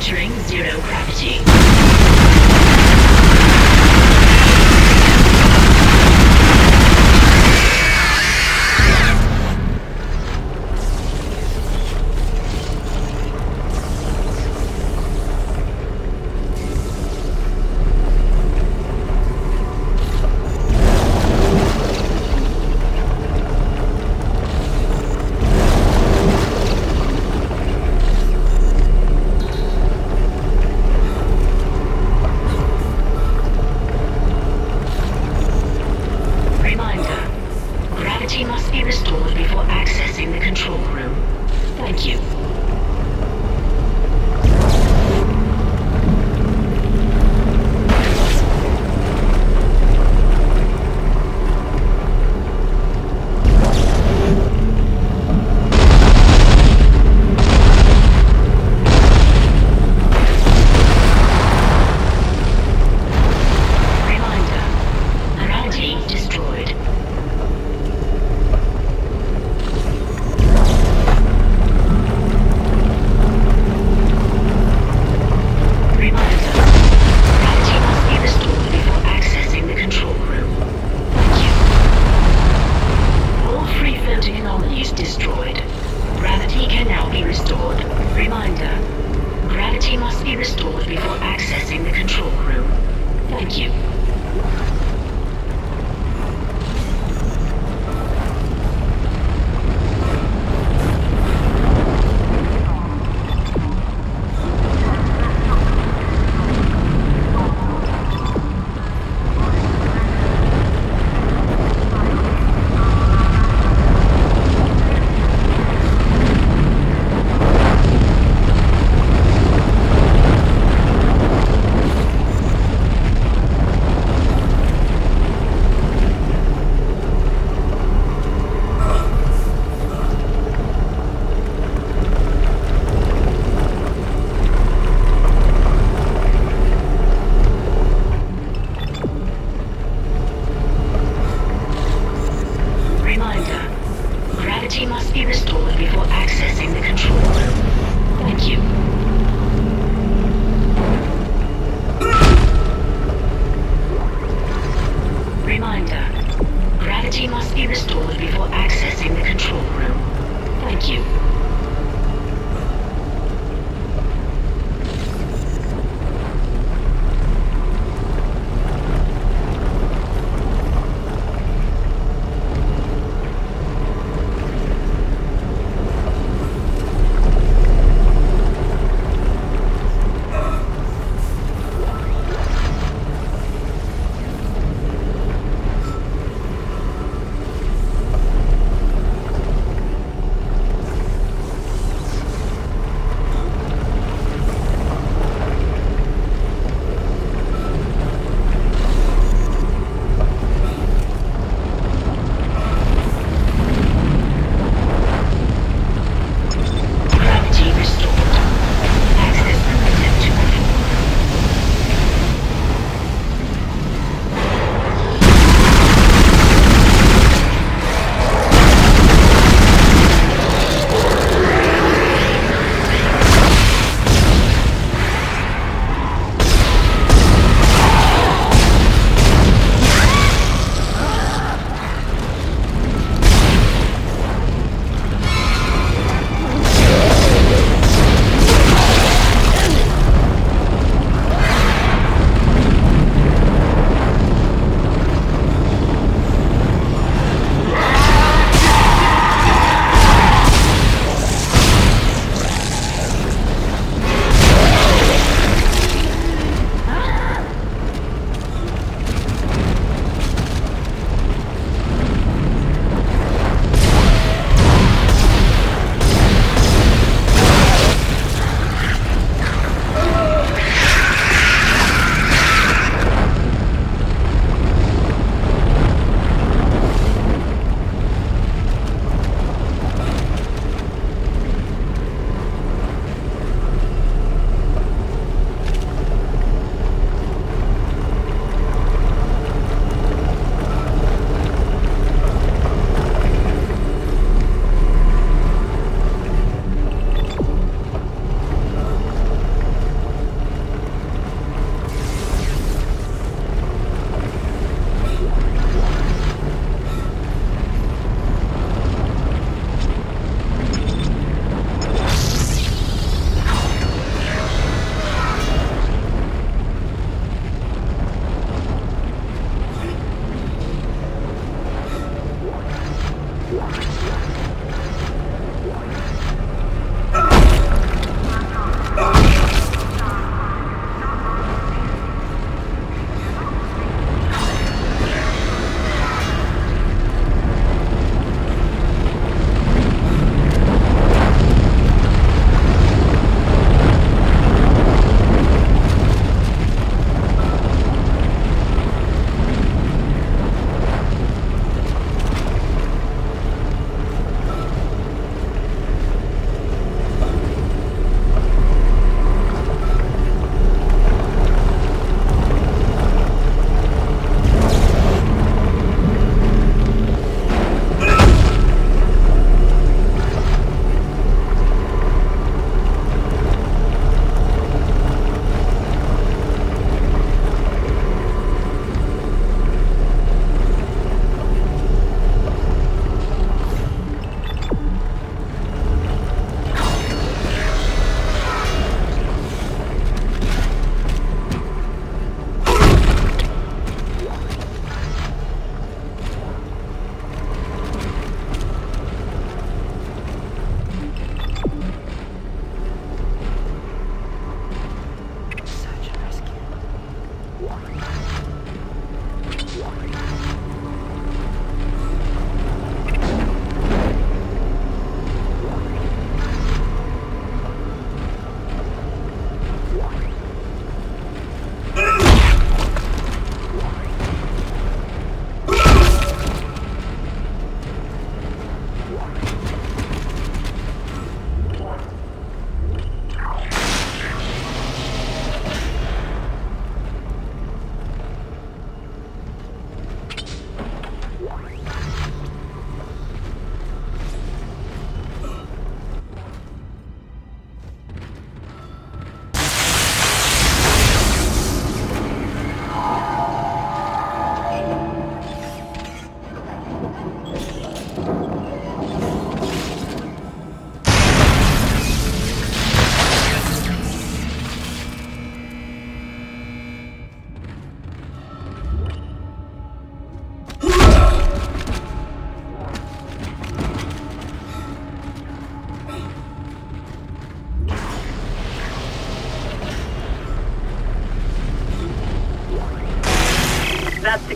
Entering zero gravity. Gravity must be restored before accessing the control room. Thank you. Reminder, gravity destroyed.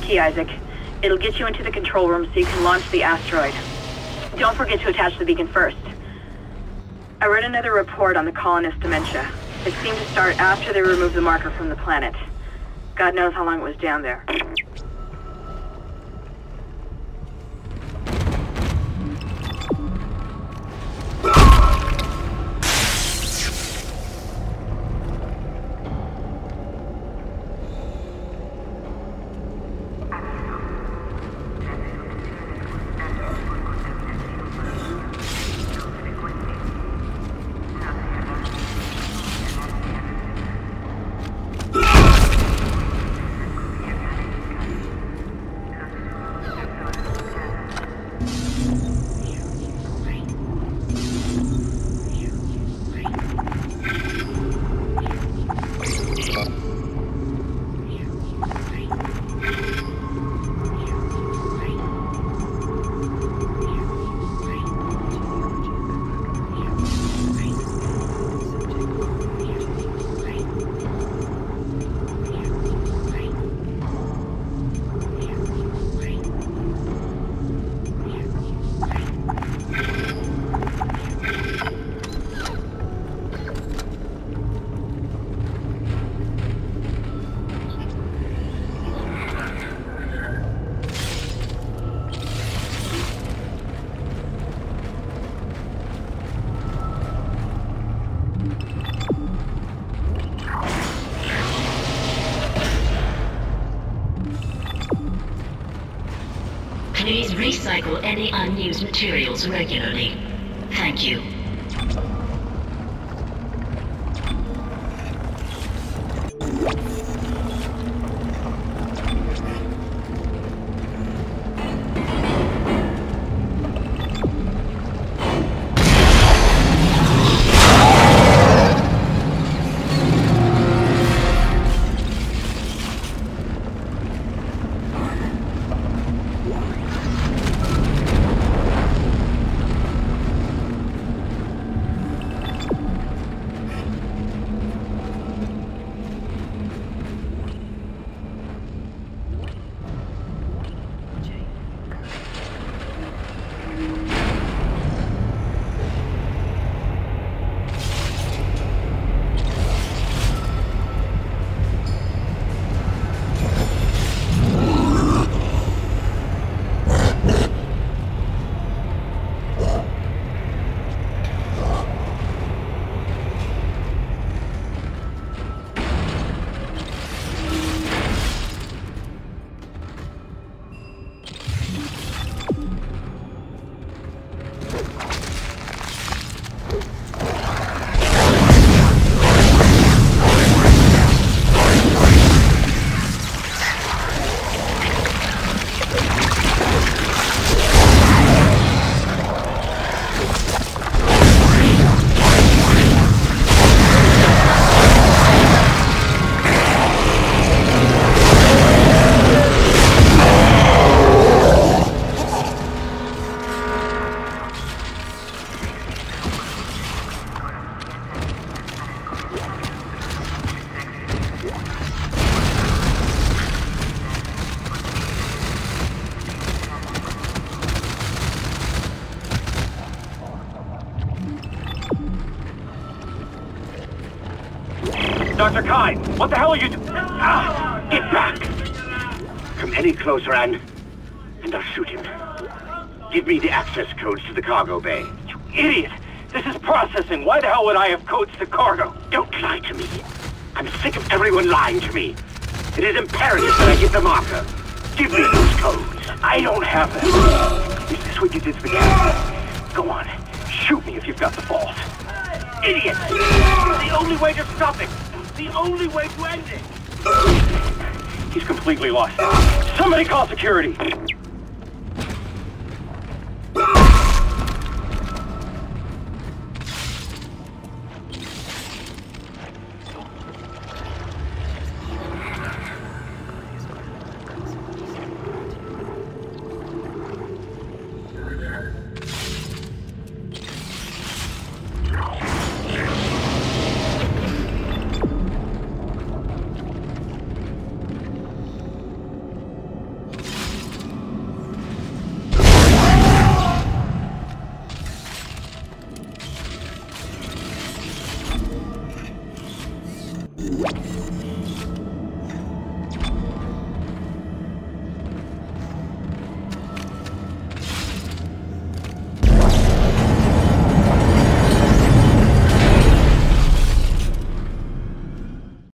key, Isaac. It'll get you into the control room so you can launch the asteroid. Don't forget to attach the beacon first. I read another report on the colonist dementia. It seemed to start after they removed the marker from the planet. God knows how long it was down there. Please recycle any unused materials regularly. Thank you. Dr. Kyne, what the hell are you doing? Get back! Come any closer and I'll shoot him. Give me the access codes to the cargo bay. You idiot! This is processing. Why the hell would I have codes to cargo? Don't lie to me. I'm sick of everyone lying to me. It is imperative that I get the marker. Give me those codes. I don't have them. Is this what you did for Gary? Go on. Shoot me if you've got the balls. Idiot! The only way to stop it! The only way to end it! He's completely lost. Somebody call security!